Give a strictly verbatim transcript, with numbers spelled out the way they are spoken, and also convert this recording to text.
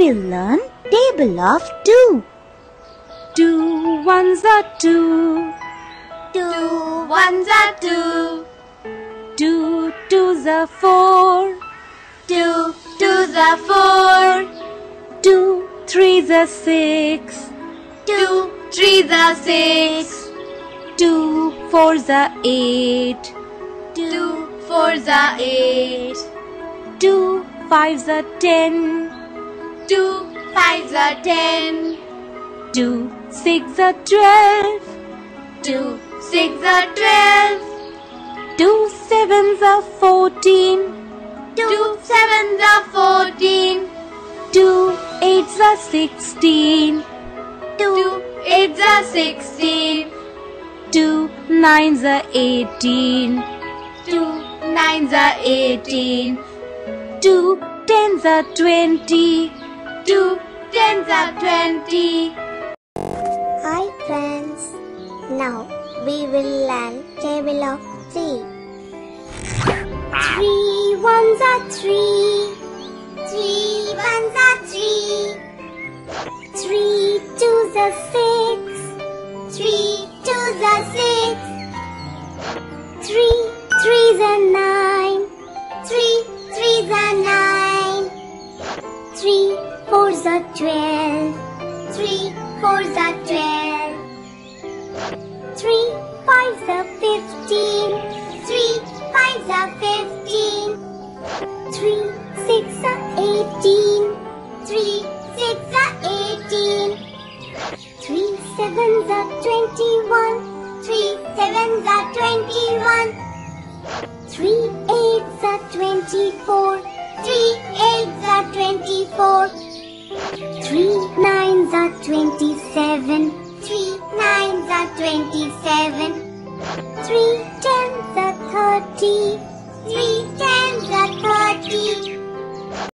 we'll learn table of two. Two ones are two. Two ones are two. Two twos are four. Two twos are four. Two threes are six. Two threes are six. Two fours are eight. Two fours are eight. Two fives are ten. Two fives are ten. Two six are twelve. Two six are twelve. Two sevens are fourteen. Two sevens are fourteen. Two eights are sixteen. Two eights are sixteen. Two nines are eighteen. Two nines are eighteen. Two tens are twenty. Two tens are twenty. Hi friends, now we will learn table of three. Three ones are three. Three ones are three. Three twos are six. Three twos are six. Three threes are nine. Three threes are nine. Three fours are twelve. Three fours are twelve. Three fives are fifteen. Three fives are fifteen. Three six are eighteen. Three six are eighteen. Three sevens are twenty-one. Three sevens are twenty-one. Three eights are twenty-four. Three eights are twenty-four. Three nines are twenty-seven. Three nines are twenty-seven. Three tens are thirty.